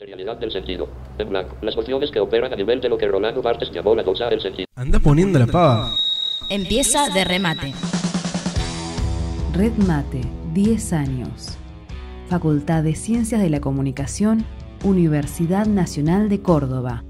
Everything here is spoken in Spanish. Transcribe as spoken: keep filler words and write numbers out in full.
Materialidad del sentido. En blanco. Las funciones que operan a nivel de lo que Rolando Barthes llamó la cosa del sentido. Anda poniendo la pava. Empieza de remate. Red Mate, diez años. Facultad de Ciencias de la Comunicación, Universidad Nacional de Córdoba.